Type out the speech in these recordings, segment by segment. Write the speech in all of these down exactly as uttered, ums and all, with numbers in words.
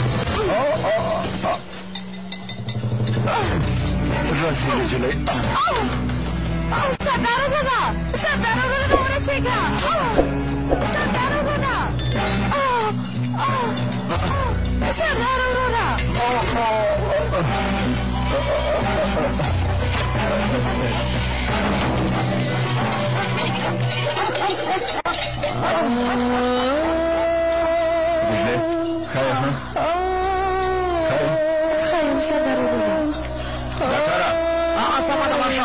راځي نجلۍ سردار وروره سردار وروره ورسېږه سردار وروره سردار وروره نجلۍ ښایه ښه ښایم سردار وروره ډاکټره سمه ده ورشه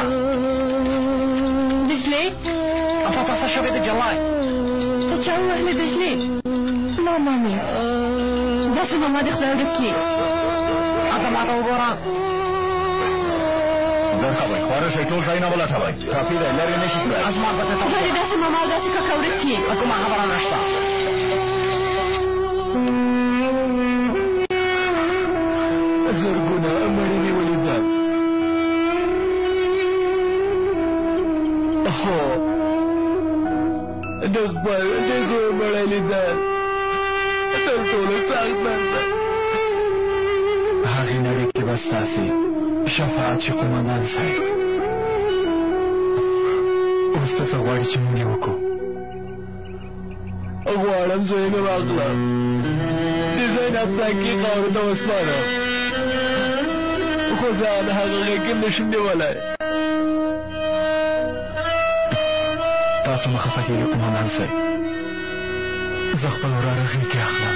دجلې په څه شوې ده جلای ته چا ووهلې دجلې ما مامې داسې ماما دې خدای ډک کړي هلته ما ته وګوره ځان خبئ خواره شئ ټول ځایونه ولټوئ کافي دی لرې نه شي تللی اسمان به ته خدای دې داسې ماما او داسې کاکا ورک کړي کومه خبره نشته زرګونه مړي مې ولیدل خو د خپل د زوی مړی لیدل تر ټولو سخت درد ده هغې نړۍ کې به ستاسې شفاعت شي قومندان صاحب اوس ته څه غواړي چې موږ یې وکړو غواړم زوی مې واخلم د زوی نفسانګي خاورو ته وسپارم خو ځان هغه غېږ کې نشم نیولی تاسو مه خفه کېږئ قومندان صاحب زه خپل وراره غېږ کې اخلم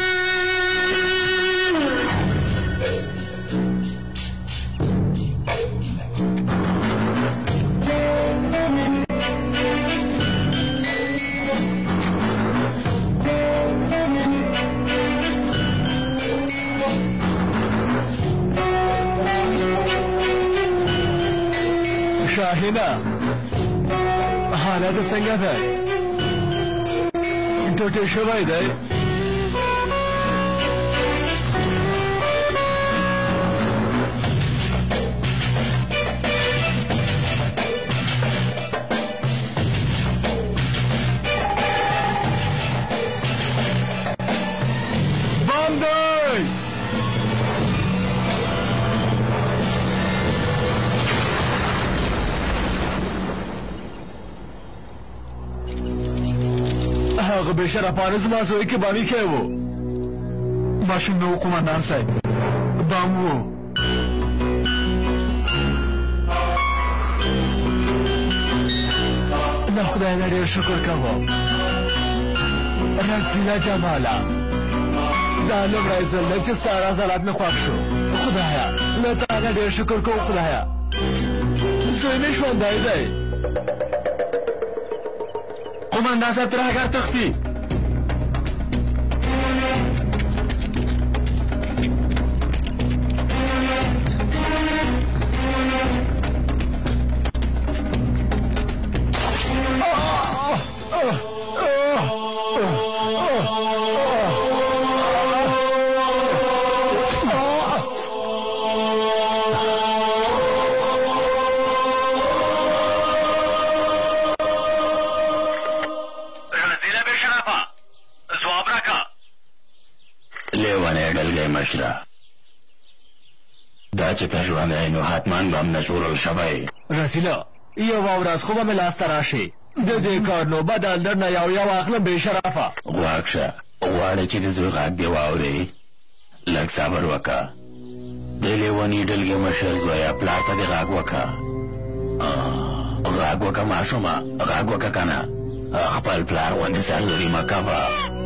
شاهینه حالت څنګه دی ټوټې شوی دی بم دی هغه بېشرفانه زما زوی کې بامي کړی و ماشوم نه و قومندان صاحب بام و نه خدای نه ډېر شکر کوم رزیله جماله دا لومړی ځل دی چې ستا رضالت مې خوښ شو خدایه له تا نه ډېر شکر کوم خدایه زوی مې ژوندی دی قومندان صاحب ترهګر تښتي دا چې ته ژوندی نو حتما به هم نه ژغورل شوی رسیله یوه ورځ خو به مې لاسته راشي د دې کار نو بدل درنه یو یو اخلم بېشرفه غواږ شه غواړې چې د زوی غږ دې واورې لږ صبر وکړه د لیوني ډلګې مشر زویه پلار ته دې غږ وکړه غږ وکړه ماشومه غږ وکړه که نه خپل پلار غوندې سرزوري مه کوه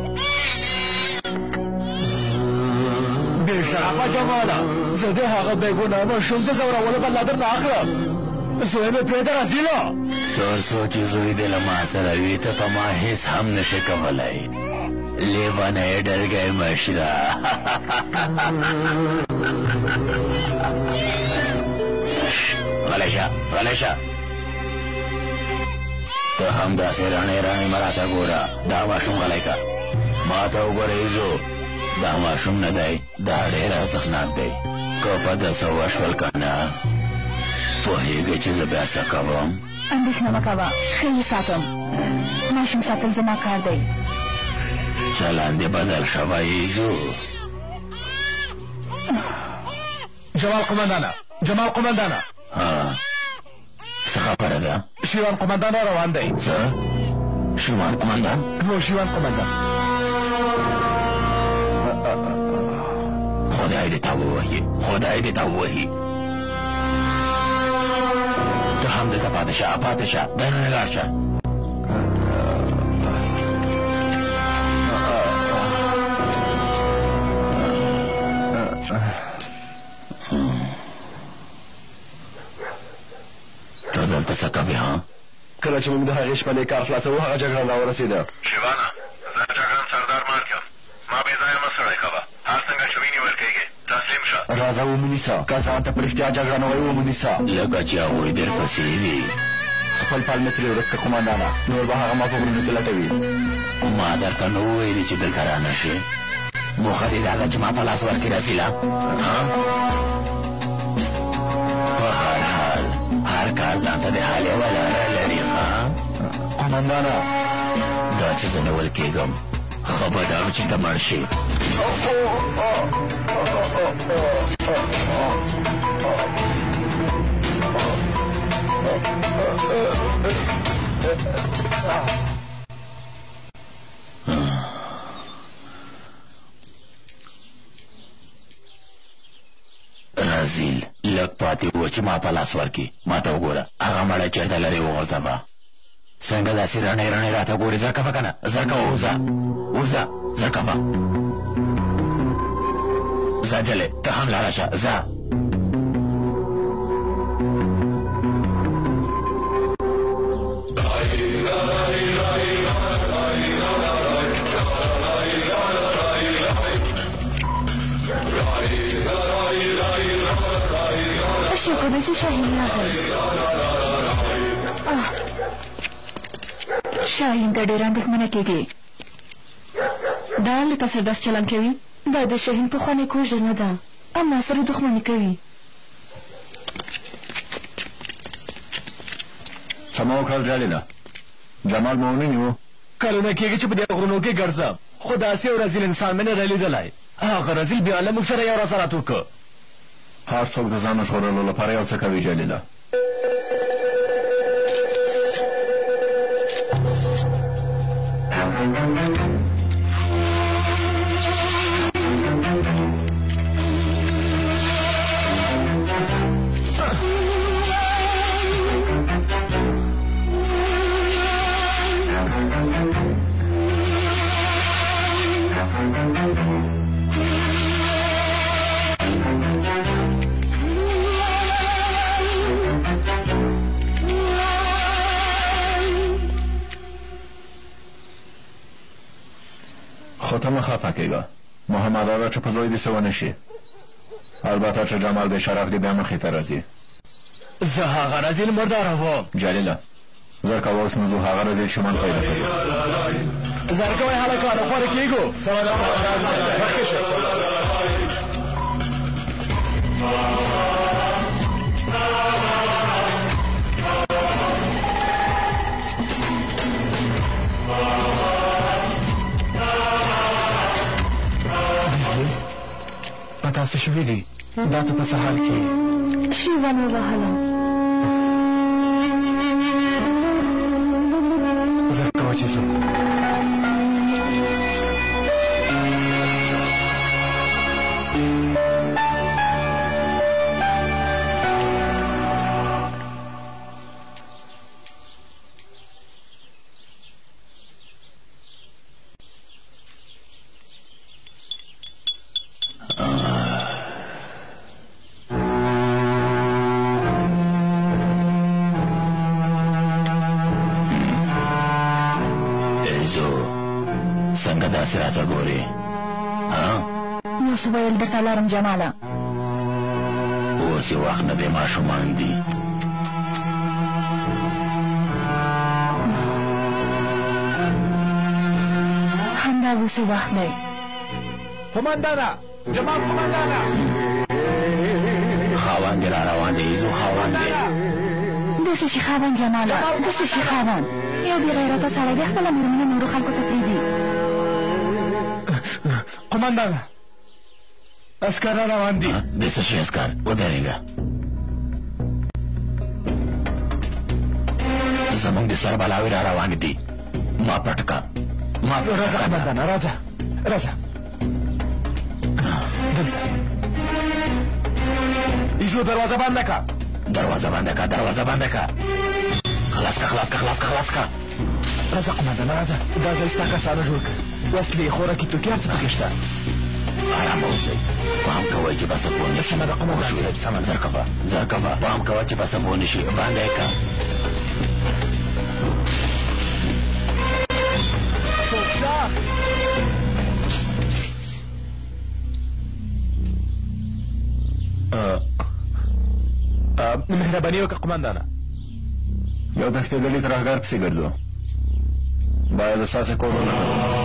بېشرفه جماله زه د هغه بېګناه ماشوم د ځورولو بدله درنه اخلم زوی مې پرېږده رسیله تر څو چې زوی دې له ما سره وي ته په ما هېڅ هم نشې کولی لیونی ډلګی مشره غلی شه غلی شه ته هم داسې رڼې رڼې مه راته ګوره دا ماشوم غلی که ما ته وګوره ایزو دا ماشوم نه دی دا ډېر ارزښتناک دی که په ده څه وشول که نه پوهېږئ چې زه بیا څه کوم اندېښنه مه کوه ښه یې ساتم ماشوم ساتل زما کار دی چلند یې بدل شوی ایزو جمال قمندانه جمال قمندانه څه خبره ده؟ شیوان قمندان را روان دی. څه؟ شیوان قمندان؟ هو شیوان قمندان. خدای دې تا ووهي خدای دې تا ووهي. ته هم دلته پاتې شه پاتې شه دننه لاړ شه. ته دلته څه کوې ها؟ کله چې موږ د هغې شپنې کار خلاصوو هغه جګړن راورسېده. شیوانه زه جګړن سردار مات یم. ما بې ځایه مه ستړی کوه. هر څنګه چې ونیول کېږي تسلیم شه. راځه ومونیسه که ځان ته په رښتیا جګړن وایي ومونیسه. لکه چې هغوی درپسې دي. خپل پال مې ترې ورک کړه قمندانه نور به هغه ما په غرونو کې لټوي. ما درته نه وویلې چې دلته رانه شې. موخه دې دا ده چې ما په لاس ورکړې رسیله. په هر حال هر کار ځان ته د حال یوه لاره لري. ښه قمندانه دا چې زه نیول کېږم ښه به دا چې ته مړ شې. رازیل لږ پاتې و چې ما په لاس ورکړي. ما ته وګوره هغه مړی چېرته لرې وغورځوه. څنګه داسې رڼې رڼې راته ګورې زر کوه که نه زر کوه وځه وځه زر کوه ځه جلې ته هم لاړه شه ځه. شکر دی چې شاهین راغی. شاهین ته ډېره اندېښمنه کېږي. دا له تا سره داسې چلند کوي. دا د شاهین پخوانۍ کوژدنه ده. اما سره دښمني کوي. سمه وکړه جالله جمال مو ونه نیو. کلونه کېږي چې په دې غرونو کې ګرځم خو داسې یو رزیل انسان مې نه دی لیدلی. هغه رزیل بیا له موږ سره یو رسالت وکړه. هر څوک د ځان ژغورلو لپاره یو څه کوي جلیله. خو ته مه خفه کېږه. محمد آقا چې په ځای دې څه ونه شي. البته چې جمال بې شرف دې بیا مخې ته راځي. زه هغه رزیل مرداره وم. جلیله زر کوه اوس نو زه هغه رزیل شمال پیدا کوي. زر کوئ هلکانو خورې کېږو. مخکې شه. پتا څه شوي دي؟ دا ته په څه حال کې یې؟ شیوان ووهلم. زر کوه چې ځو. څنګه داسې راته ګورې؟ نو څه ویل درته لرم جماله. اوس یې وخت نه دی ماشومان دي. همدا اوس یې وخت دی. قمندانه جمال قمندانه خاوند دې را روان دی. ایزو خاوند دی. داسې شي خاوند جماله داسې شي خاوند. یو بې غیرته سړی دی خپله مېرمنه نورو خلکو ته پرېږدي. قمندانه عسکر را روان دي. د څه شي عسکر؟ ودرېږه. زمونږ د سر بلاوې را روانې دي. ما پټ که. ما راځه قمندانه، راځه راځه دلته. ایزو دروازه بنده که. دروازه بنده که، دروازه بنده که. خلاص که خلاص که خلاص که خلاص که. راځه قمندانه راځه. دا ځای ستا کسانو جوړ کړ. وسلې، خوراکي توکي هر څه پکې شته. آرام اوسئ. پام کوئ چې بس پوه نه شي. سمه ده قمندان صاحب، سمه. زر کوه زر کوه. پام کوه چې بس پوه نه شي. باندې یې که. څوک شته؟ مهرباني وکړه قمندانه. یو تښتېدلي ترهګر پسې ګرځو. باید ستاسې کور ونه کړو.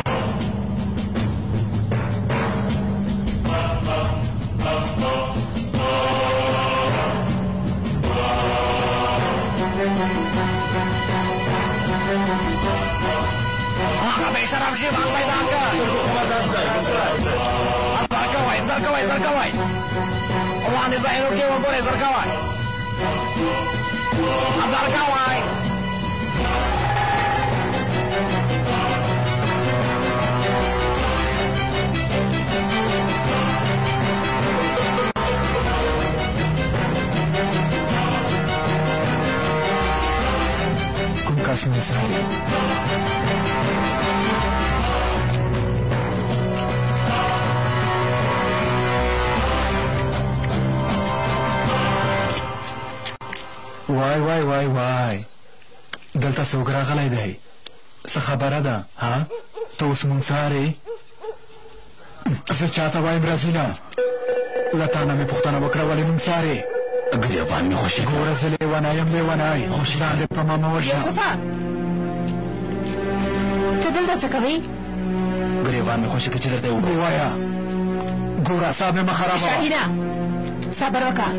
هغه بېشرف شي بانګ میدان که. زر کوئ زر کوئ زر کوئ. وړاندې ځایونو کې وګورئ. زر کوئ زر کوئ. کوم کس مې ساري؟ وای وای وای وای دلته څوک راغلی دی؟ څه خبره ده؟ ها ته اوس مونږ څارې؟ زه چاته وایم راځي نه. له تا نه مې پوښتنه وکړه ولې مونږ څارې؟ ګریوان مې خوشې کړه. ګوره زه لیونی یم لیونی. ځان دې په ما مه وژنه. یوسفه ته دلته څه کوې؟ ګریوان مې خوشې کړه چې درته وګورم. ووایه. ګوره اعصاب مې مه خرابوه. شاهینه صبر وکړه.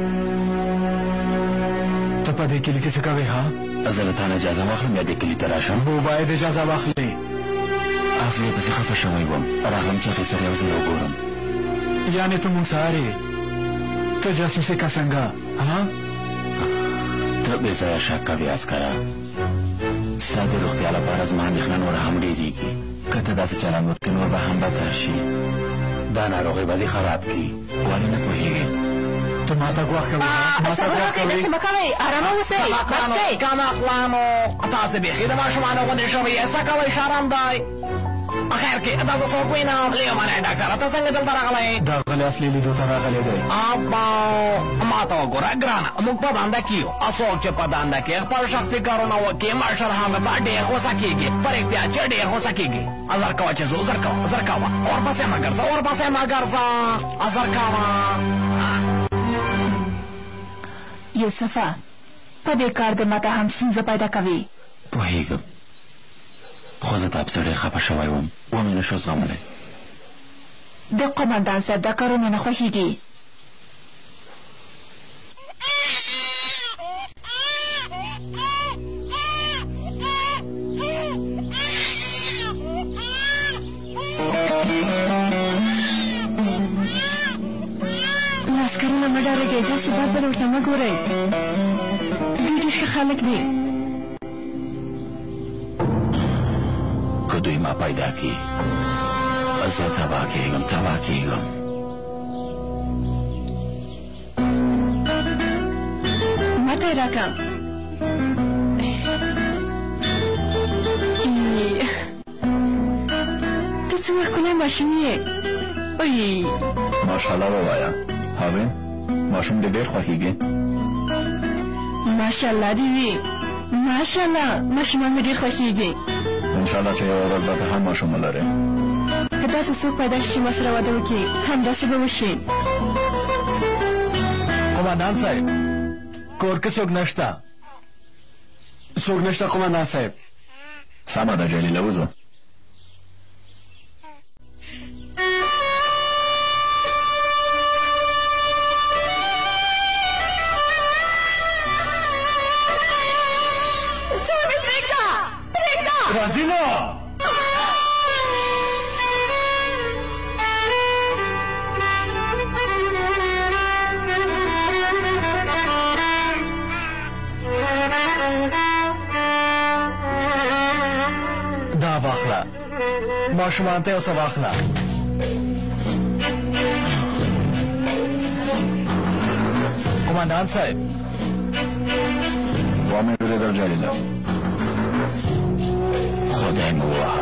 ته په دې کلي کې څه کوې ها؟ زه له تا نه اجازه واخلم یا دې کلي ته راشم؟ خو باید اجازه واخلې. اصلي پسې خفه شوی وم. راغلم چې هغې سره یو ځای وګورم. یعنې ته مونږ څارې؟ ته جاسوسې که څنګه؟ ها؟ ته بې ځایه شک کوې عسکره. ستا د روغتیا لپاره زما اندېښنه نوره هم ډېرېږي. که ته داسې چلند وکړې نور به هم بدتر شي. دا ناروغۍ به دې خراب کړي. ولې نه پوهېږې؟ ته ما ته ګواښ کوې؟ ما ته صبر ګواښ وکړئ، کوې؟ داسې مه کوئ. ارامه اوسئ. بس کوئ. کم اخلانو تاسې بیخي د ماشومانو غوندې شوئ. څه کوئ؟ شرم دی. خیر کې تاسو څوک وینم؟ لیونی ډاکټره ته څنګه دلته راغلی؟ دا غلی اصلي لیدو ته راغلی دی. ابا ما ته وګوره ګرانه، موږ په دنده کې یو. څوک چې په دنده کې خپل شخصي کارونه وکړي مشر هغه ته ډېر غوسه کېږي. په رښتیا چې ډېر غوسه کېږي. زر کوه چې ځو. زر کوه زر کوه. ورپسې مه ګرځه ورپسې مه ګرځه. زر کوه. یوسفه په دې کار د ماته هم ستونزه پیدا کوي. پوهېږم، خو زه تا پسې ډېر خفه شوی وم. ومې نه شو زغملی. د قمندان صاحب دا کارونه نه خوښېږي. لاسکرونه مه ډارېږئ. داسې بد بد ورته مه ګورئ. دوی ډېر ښه خلک دي. که دوی ما پیدا کړي زه تباه کېږم تباه کېږم. ماته یې راکړه. ته څومره ښکلی ماشوم یې. ماشاءالله ووایه. هاوین ماشوم دې ډېر خوښېږي؟ ماشاءالله دې وي. ماشاءالله ماشومان مې ډېر خوښېږي. انشاءالله چې یوه ورځ به ته هم ماشوم ولرې. که داسې څوک پیدا شي چې ما سره واده وکړي همداسې به وشي. قمندان صاحب کور کې څوک نشته؟ څوک نشته قمندان صاحب؟ سمه ده جلیله وځو. راځي نه. ماشومان ته یو څه واخله. قمندان صاحب وامې بریدر جلیله خدای مو ووهه.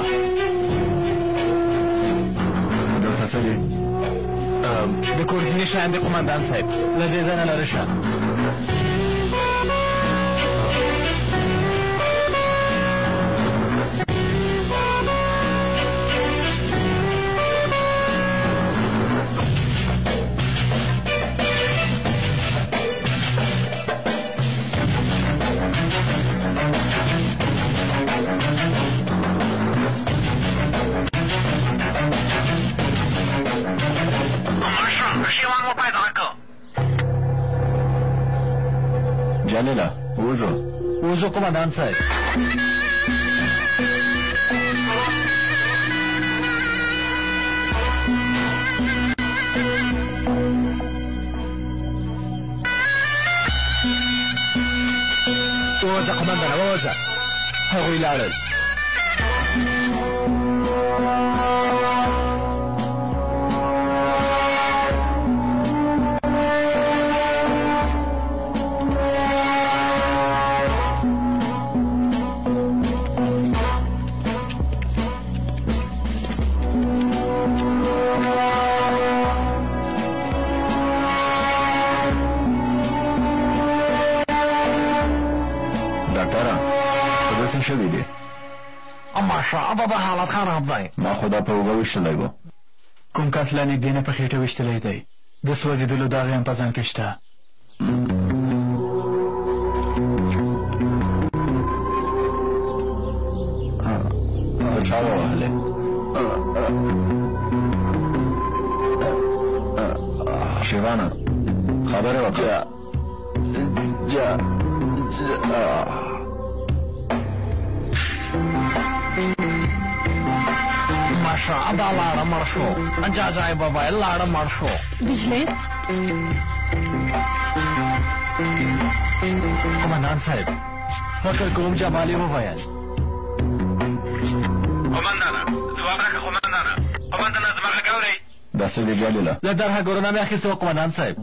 دلته څه دي؟ د کور ځینې شیان د قمندان صاحب له دې ځای نه لرې شه. جلیله وزو وزو قمندان صاحب. ووځه قمندانه ووځه. هغوی لاړل. شوي دي. ماشاء الله د حالت خراب دی. ما خو دا په اوږه ویشتلی و. کوم کس لا نږدې نه په خېټه ویشتلی دی. د سوځېدلو داغ هم په ځان کې شته. ته چا ووهلې؟ شیوانه خبرې وکړه. جا جا ماشاء الله لاړه مړ شو. جاجای بابا لاړه مړ شو. بجلی قمندان صاحب فکر کوم جمالي وویل. قمندانه ځواب راکړه. قمندانه قمندانه زما غږ اورئ؟ داسې دی جلیله. له درهګورونه مې اخیستې وه قمندان صاحب.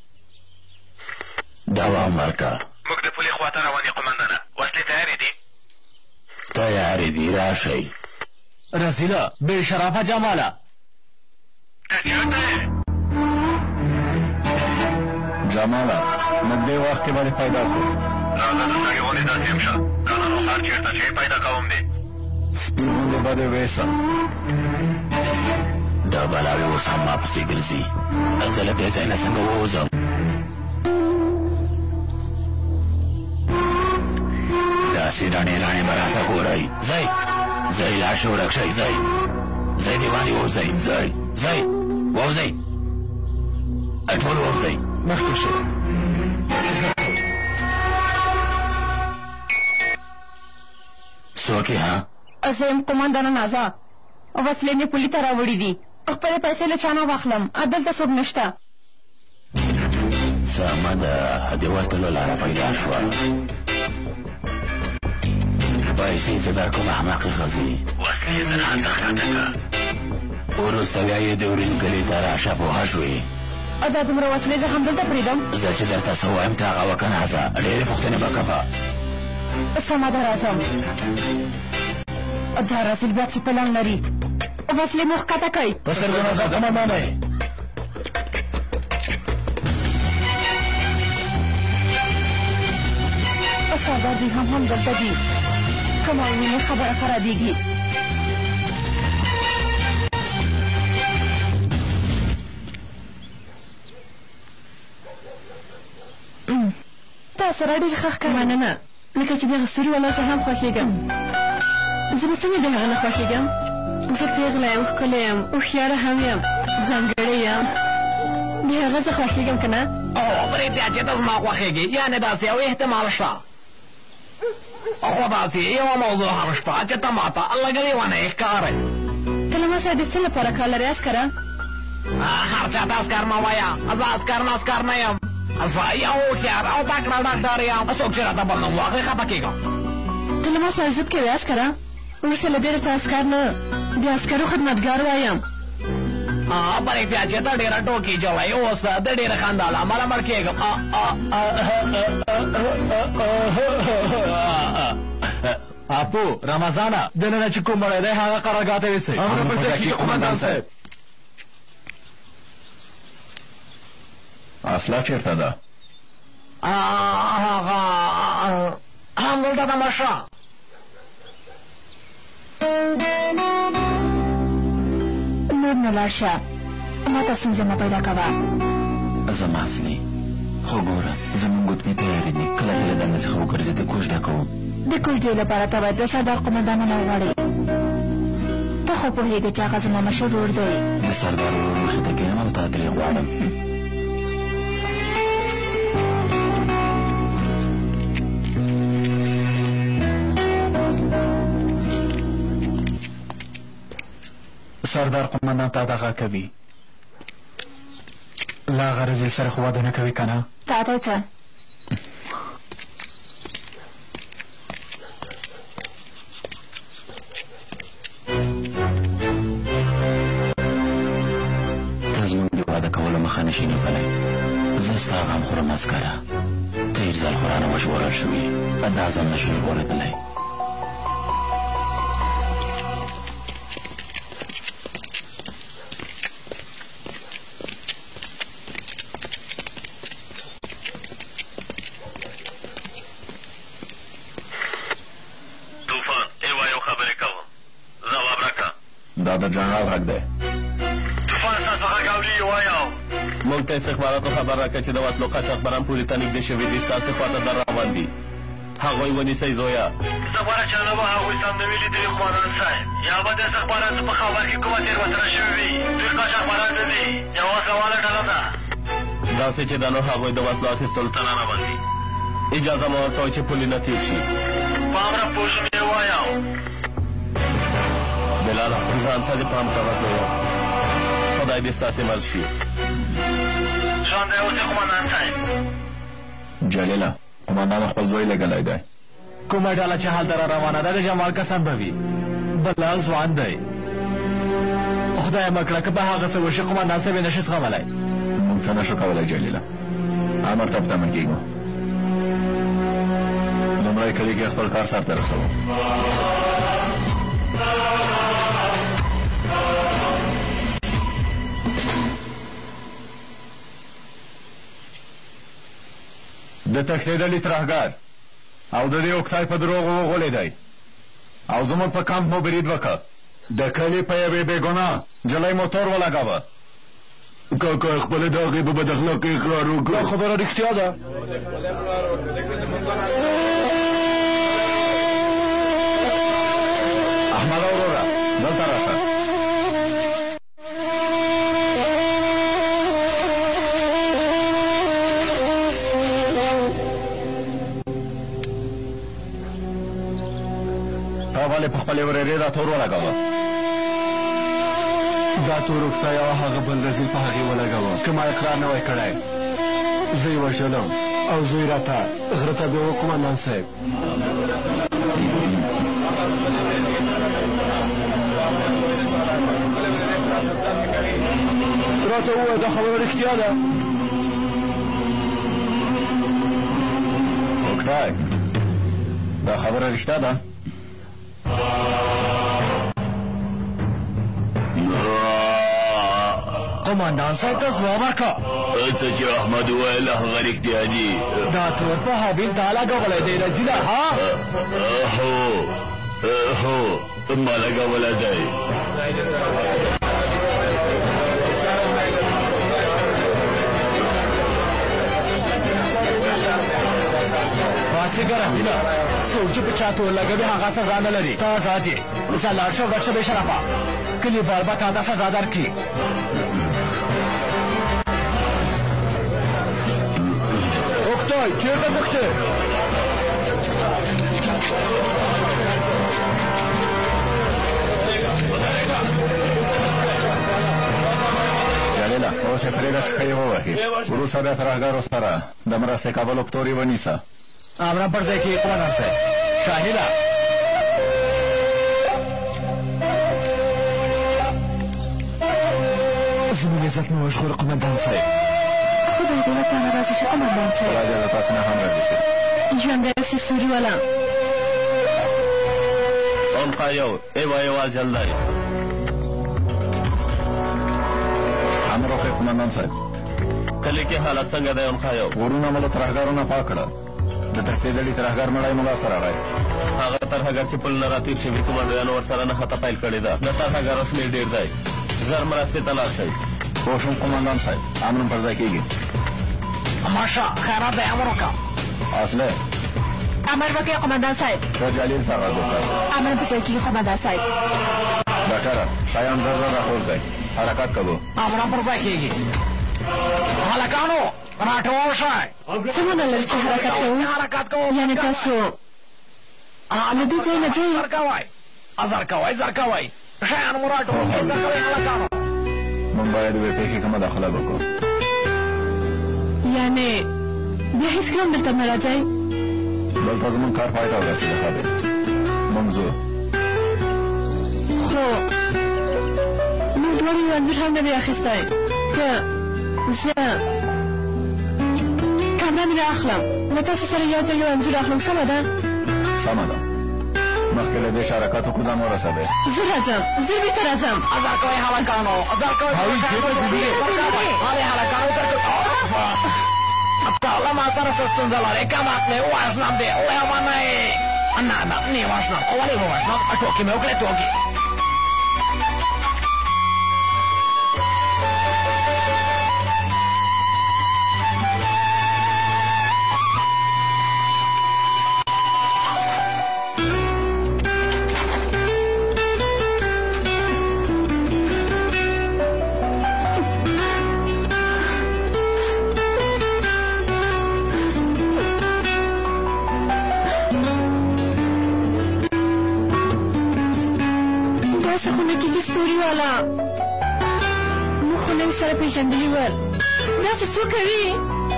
دوام ورکړه. موږ د پولې خواته روان یو قمندانه. وسلې تیارې دي؟ تیارې دي راشئ. رزیله بې شرافه جماله ته چېرته یې؟ جماله نږدې وخت کې به دې پیدا کړو. راځه د سړي غوندې داسې یم شه. کنه نو هر چېرته چې پیدا کوم دې سپي غوندې به دې ویسم. دا بلاوې اوس هم ما پسې ګرځي. زه له دې ځای نه څنګه ووځم؟ داسې رڼې رڼې به راته ګورئ. ځئ ځئ لاړ شئ ورک شئ. ځئ ځئ دې باندې ووځئ. ځئ ځئ ووځئ. ټول ووځئ. مخکې شئ. څوک یې ها؟ زه یم قمندانه نازا. وسلې مې پولي ته راوړي دي. خپلې پیسې له چا نه واخلم. دلته څوک نشته. سمه ده د وتلو لاره پیدا شوه. پیسې زه درکوم احمقې ښځې. وسلې در هلته ښکته کړه. وروسته بیا یې د ورین کلي ته راشه پوهه شوې. دا دومره وسلې زه همدلته پرېږدم. زه چې درته څه وایم ته هغه وکنه ځه. ډېرې پوښتنې به کوه. سمه ده راځم. دا رسول بیا څه پلان لري. وسلې مو ښکته کړئ. په سترګو نظر قمندانه یې. سردار دوی هم همدلته دي. که ما ووینې خبره خرابېږي. تا سره ډېر ښه ښکاري. مننه. لکه چې دغه ستوري والا زه هم خوښېږم. زه به څنګه د هغه نه خوښېږم؟ زه پېغله یم، ښکلې یم، هوښیاره هم یم، ځانګړې یم. د هغه زه خوښېږم که نه؟ او برېتیا چې ته زما خوښېږي. یعنې داسې یو احتمال شته. خو داسې یوه موضوع هم شته چې ته ما ته لږ لیونی ښکارئ. ته له ما سره د څه لپاره کار لرې عسکره؟ هر چاته عسکر مه وایه. زه عسکر نه عسکر نه یم. زه یو هوښیار او تکړه ډاکټر یم. څوک چې راته بل نوم واخلي خفه کېږم. ته له ما سره ضد کوې عسکره؟ وروسته له ډېره ته عسکر نه د عسکرو خدمتګار وایم. پر احتیاط چې ته ډېره ټوکې جوړی اوس د ډېره خندا له امله مړ کېږم. اپو رمضانه دننه چې کوم مړی دی هغه قرارګاه ته یوسئ. امر پر تحقیق قمندان صاحب. اصله چېرته ده؟ هغه همدلته ده مشره. نور نو لاړ شه، ما ته ستونزه مه پیدا کوه. زما اصلي خو ګوره زمونږ ګوتمې تیارې دي، کله چې له دنده څخه وګرځې د کوژده کوم. د کوژدې لپاره ته باید د سردار قمندان نه وغواړې. ته خو پوهېږې چې هغه زما مشر ورور دی. د سردار ورور مخې ته کښېنم او تا ترې غواړم. سردار قمندان تا دغه کوي، لا غرض سره خو واده نه کوي که نه؟ تا ته څه؟ ته زموږ د واده کولو مخه نشي نیولی. زه ستا غم خورم عسکره. تېر ځل خو رانه وژغورل شوي، دا ځل نشي ژغورېدلی. دا د جنرال غږ دی. طوفان ستاسو غږ اوري وایه. موږ ته استخباراتو خبر راکړه چې د وسلو قاچاقبران پورې ته نږدې شوي دي، ستاسې خواته در روان دي. هغوی ونیسئ زویه. زه غواړم چې نه به هغوی سم نه وي لیدلي قمندان صاحب، یا به د استخباراتو په خبر کې کومه تېروتنه شوې وي. دوی قاچاقبران نه دي، یوه وسله ډله ده. داسې چې دا نو هغوی د وسلو اخیستلو ته نه باندې اجازه مه ورکوئ چې پولې نه تېر شي. په امره پوه شوم یې وایه. بلاله ځان ته دې پام کوه زویه، خدای دې ستاسې مل شي. ژوندی اوسې قمندان صاحب. جلیله قمندان خپل زوی لګلی دی. کومه ډله چې هلته را روانه ده د جمال کسان به وي، بلال ځوان دی. خدای مه کړه که به هغه څه وشي قمندان صاحب یې نشي زغملی. موږ څه نشو کولی جلیله، امر ته په تمه کېږو. لومړی کلي کې خپل کار سرته رسوو. د تښتېدلي ترهګر او د دې اوکتای په دروغو وغولی دی او زموږ په کمپ مو برید وکړه. د کلي په یوې بېګناه نجلۍ موټر ولګاوه. کاکا خپله د هغې په بد اخلاقۍ اقرار وکړه. دا خبره رښتیا ده. احمده وروره دلته راشه. تا ولې په خپلې ورېرې دا تور ولګاوه؟ دا تور اوکتای او هغه بل رزیل په هغې ولګاوه. که ما اقرار نه وای کړی زه یې وژلم او زوی راته غره ته بیوه قمندان صاحب. راته ووایه دا خبره رښتیا ده. اوکتای دا خبره رښتیا ده؟ قمندان صاحب ته ځواب ورکړه. څه چې احمد وویل هغه رښتیا دي. دا تور په هابین تا لګولی دی رزیله. ها هو هو ما لګولی دی. پاسېږه رزیله، څوک چې په چا تور لګوي هغه سزا نه لري. ته آزاد یې. ځه لاړ شه ورک شه بېشرفه. کلیوال به تا ته سزا درکړي. اوکتای چېرته پوښتې؟ جلیله اوس یې پرېږده چې ښه یې ووهي، وروسته بیا ترهګرو سره د مرستې کولو په تور یې ونیسه. امرا پر ځای کې قمندان صاحب. شاهده زموږ عزت مو وژغوره قمندان صاحب. خدای دې له تا نه راضي شي قمندان صاحب. خدای دې له تاسو نه هم راضي شي. ژوندی اوسې سوري والا. انقا یو ایوا ایوا جلدی. امر وکړئ قمندان صاحب. کلي کې حالت څنګه دی انقا یو؟ غرونه مو له ترهګرو نه پاک کړه. د تښتېدلي ترهګر مړی مو لاسته راغی. هغه ترهګر چې پل نه راتېر شوي کمانډویانو ورسره نښته پیل کړې ده. د ترهګرو شمېر ډېر دی. زر مرستې ته لاړ شئ. پوه شوم قمندان صاحب. امر پر ځای کېږي. ماشه خیرات دی امر وکړه. اصله امر وکړئ قمندان صاحب. ته جلیل ته غږ وکړه. امر په ځای کېږي قمندان صاحب. ډاکټره شیان زر زر راټول کړئ. حرکت کوو. امر پر ځای کېږي. هلکانو راټول شئ. څه معنی لري چې حرکت کوو؟ حرکت کوو. یعنې تاسو له دې ځای نه ځئ؟ زر کوئ زر کوئ زر کوئ شیان مو راټول کړئ. زر کوئ هلکانو. موږ باید د پیښې کې مداخله وکړو. یعنې بیا هېڅکله هم دلته نه راځئ؟ دلته زموږ کار پای ته ورسېده ښه دی. موږ ځو. خو موږ دواړو یو انځور هم نه دی اخیستی. ته زه کامره مې رااخلم. له تاسو سره یو ځل یو انځور اخلم. سمه ده؟ سمه ده. مخکې له دې چې حرکت وکړو ځان ورسوئ. زه راځم. زه بېرته راځم. زر کوئ هلکانو. زر کوئ هلې هلکانو زر کوئ. ته له ما سره څه ستونزه لرې؟ کم اخلې ووژنم دې ویمنئ. نه نه نه یې وژنم. ولې ووژنم؟ ټوکې مې وکړې ټوکې. موږ خو نن سره پېژندلي ول. داسې څه کوي؟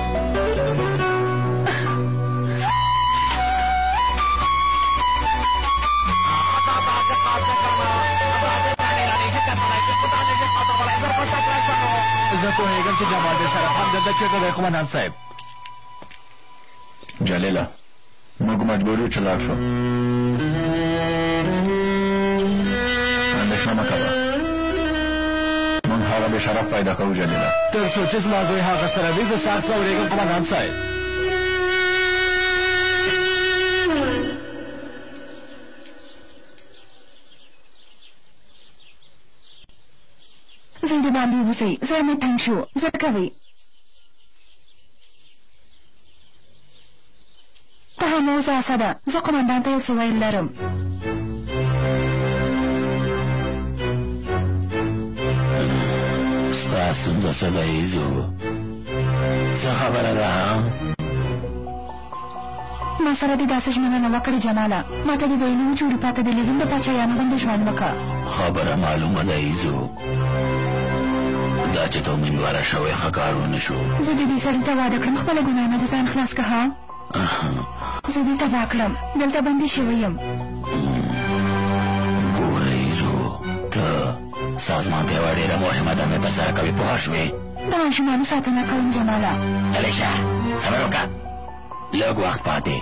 زه پوهېږم چې جمال د شرفان دلته چېرته دی قمندان صاحب. جلیله موږ مجبور یو چې لاړ شو. اندېښنه مه کوه. موږ هغه بې شرف پیدا کوو جلیله. تر څو چې زما زوی هغه سره وي زه سخت ځورېږم قمندان صاحب. زه د باندې اوسئ. زړه مې تنګ شو. زه کوئ. ته هم اوسه اسده. زه قمندان ته یو څه ویل لرم. ستا ستونزه څه ده ایزو؟ څه خبره ده؟ ما سره دې داسې ژمنه نه وه کړې جماله. ما ته دې ویلي وو چې اروپا ته دې لېږم د پاچایانو غوندې ژوند وکړه. خبره معلومه ده ایزو. دا چې تو مینواره شوی ښه کار ونه شو. زه د دې سړي ته واده کړم خپله ګناه نه د ځان خلاص که ها. زه دې تباه کړم. دلته بندي شوی یم. ګوره ایزو ته سازمان ته یوه ډېره مهمه دنده ترسره کوې پوه شوې. د ماشومانو ساتنه کوم جماله. علیشه صبر وکړه. لږ وخت پاتې.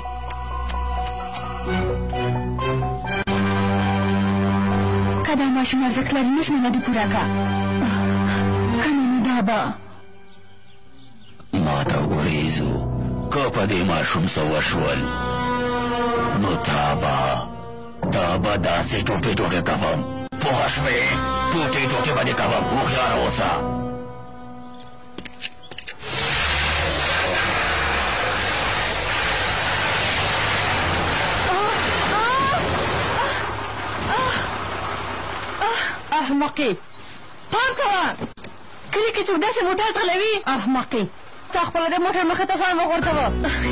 که دا ماشوم ارزښت لري نو ژمنه دې پوره کړه. که نه نو دا به ما ته وګورې ایزو. که په دې ماشوم څه وشول نو تا به تا به داسې ټوټې ټوټې کوم پوه شوې. ټوټې ټوټې به دې کوم. هوښیاره اوسه. احمقې پام کوه. کلي کې څوک داسې موټر ځغلوي. احمقې تا خپله د موټر مخې ته ځان وغورځوه.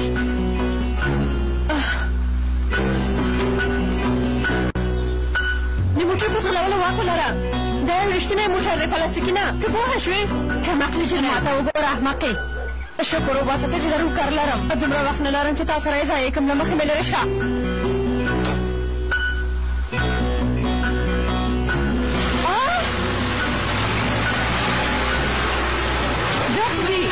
د موټر په ځغلولو واک ولره. دا یو رښتینی موټر دی پلاستیکي نه. ته پوهه شوې؟ کمعقلې چې ما ته وګوره احمقې. شکر وباسه ته چې ضرور کار لرم. دومره وخت نه لرم چې تا سره یې ضایع کړم. له مخې مې لرې شه. داسې دي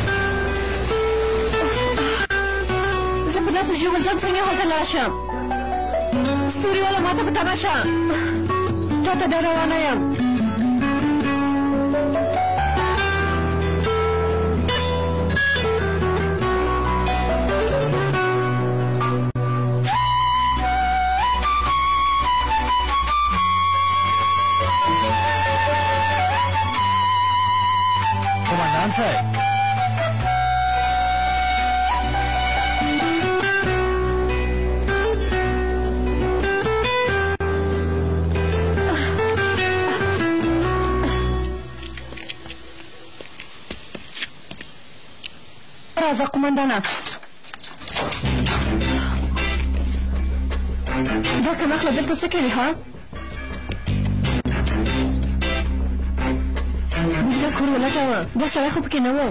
زه په داسې ژوبل ځم څنګه هلته لاړ شم ستوري والا ما ته په تمه شه تا ته ډېر روانه یم Komandan Saib. راځه قومندانه دا کمقله دلته څه کوي ها دا کور ولټوه دا سړی خو پکې نه و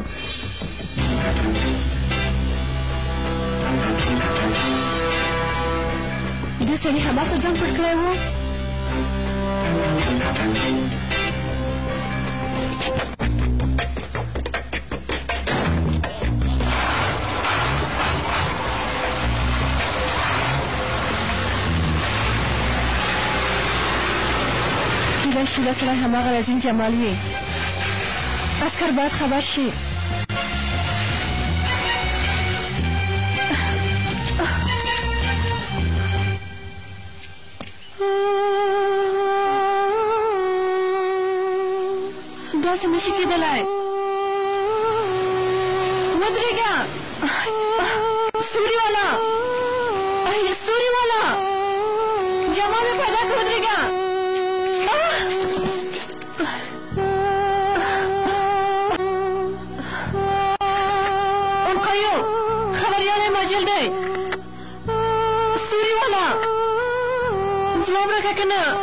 دا سړي هماغه ځان پټ کړی و کیدای شي دا سړی هماغه رزین جمال وي عسکر باید خبر شي داسې نشي کېدلی ودرېږه ستوري والا ستوري والا جمال مې پیدا کړ ودرېږه ماجل دی ستوري والا زما ورکه که نه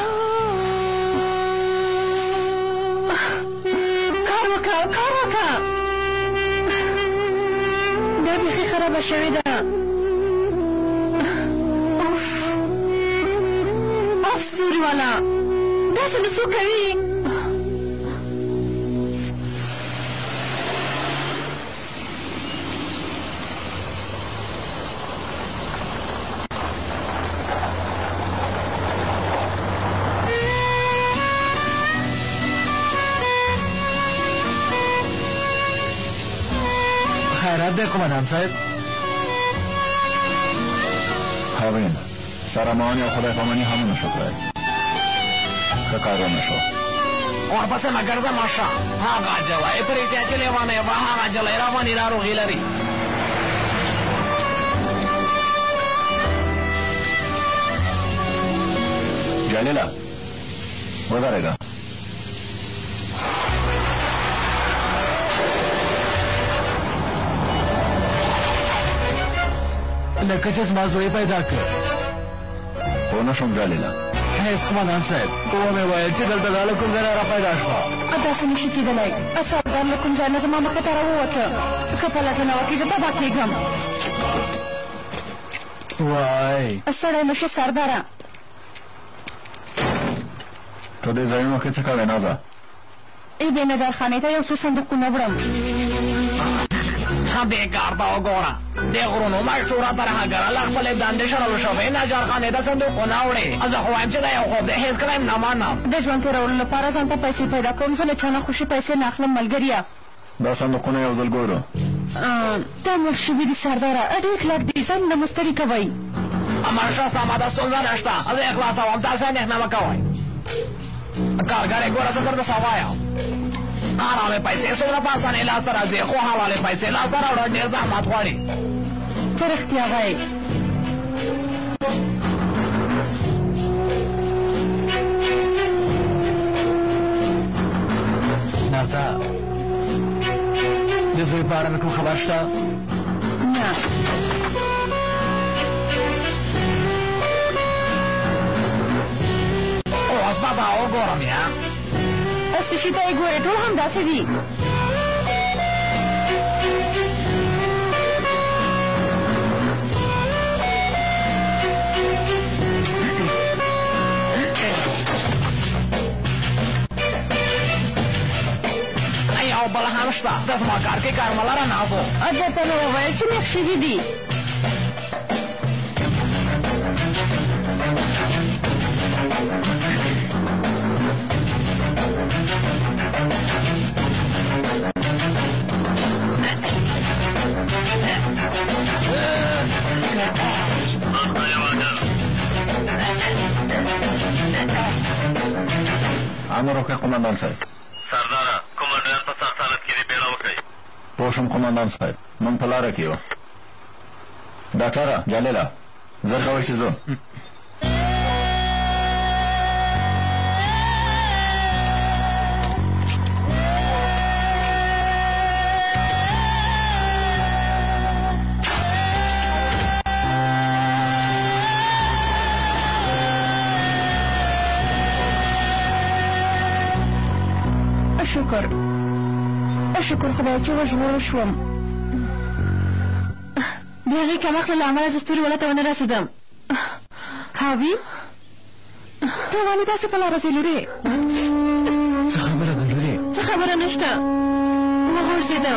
کار وکړه کار وکړه دا بیخي خرابه شوې ده اف اف ستوري والا داسې نو څوک کوي خیرات دی قومندان صاحب هاوین سرمانی او خدای پامانی همونو شو کړی ښه کارونه شو ورپسې مه ګرځه ماشه هغه جوای پرېږدی چې لیوانه یې به هغه جلی راباندې ناروغي لري جلیله ودرېږه لکه چې زما زوی پیدا کړ پوه نه شوم جلیله هیڅ قومندان صاحب ومې ویل چې دلته دا له کوم ځای نه را پیدا شوه داسې نشي کېدلی سردار له کوم ځای نه زما مخې ته راووته که پلټنه وکړي زه تباه کېږم وای سړی نشي سرداره ته دې ځایونو کې څه کوې نازه ای بې نجارخانې ته یو څو صندوقونه وړم دې کار ته وګوره دې غرونو مشهوره ترهګره له خپلې دندې شړلو شوې نجارخانې ته صندوقونه وړې زه خو وایم چې دا یو خوب دی هېڅ کله یې نه منم د ژوند تېرولو لپاره ځان ته پیسې پیدا کوم زه له چا نه خوشي پیسې نه اخلم ملګریه دا صندوقونه یو ځل ګورو دا مخ شوي دي سرداره ډېر کلک دي ځان نه مستري کوئ ماشه سمه ده ستونزه نشته زه یې خلاصوم تاسې اندېښنه مه کوئ کارګرې ګوره زه درته څه وایم حرامې پیسې څومره په اسانۍ لاسته راځي خو حلالې پیسې لاسته راوړل ډېر زحمت غواړي ته رښتیا وایې نازه د زوی په اړه مې کوم خبر شته نه اوس به دا وګورم یا څه شي ته یې ګورې ټول همداسې دي یو بل هم شته نشته د زما کار کې کار مه لره نازو درته مې وویل چې نیغ شوي دي امر وکړه قومندان صاحب سرداره کومندان په سخت حالت کې دې بیړه وکړئ پوه شوم قومندان صاحب موږ په لاره کې یو ډاکټره جلیله زر کوئ چې ځو شکر شکر خدای چې وژغورل شوم د هغې کمعقله له امله زه ستوري والا ته ونه رسېدم هاوی ته ولې داسې په لاره ځې لورې څه خبره ده لورې څه خبره نشته وغورځېدم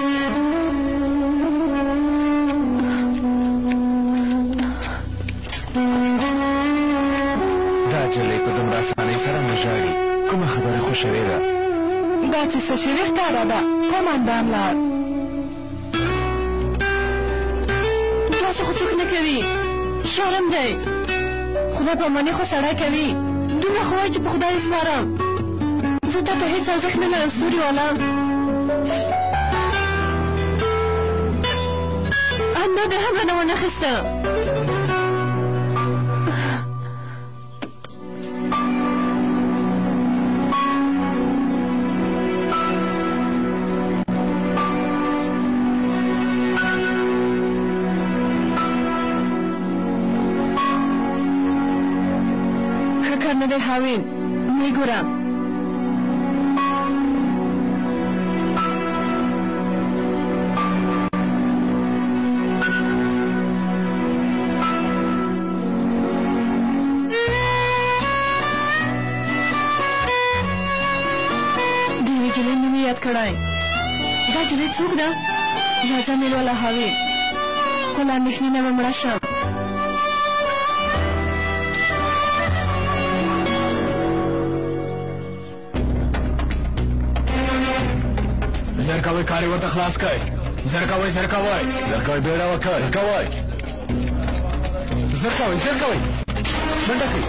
دا جلۍ په دومره اسانۍ سره نه ژاړي کومه خبره خو شوې ده دا چې څه شوي ښکاره ده قومندان لاړ داسې خو څوک نه کوي شرم دی خدای په منې خو سړی کوي دومره خو وایي چې په خدای سپارم زه تا ته هېڅ ارزښت نه لرم ستوري والا اندا دې هم رانه وانخېسته نه دی هاوین می ګورم د یوې جلۍ نوم یې یاد کړی دا جلۍ څوک ده راځه میلواله هاوین خو له اندېښنې نه به مړه شم زر کوئ کار یې ورته خلاص کړئ زر کوئ زر کوئ زر کوئ بیړه وکړئ زر کوئ زر کوئ زر کوئ منډه کړئ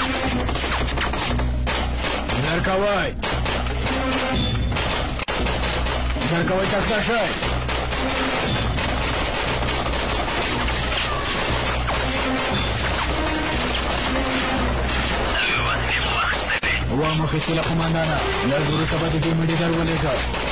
زر کوئ زر کوئ تخته شئ وام اخیستې له قومندانه لږ وروسته به د دې مډیګر ولېږه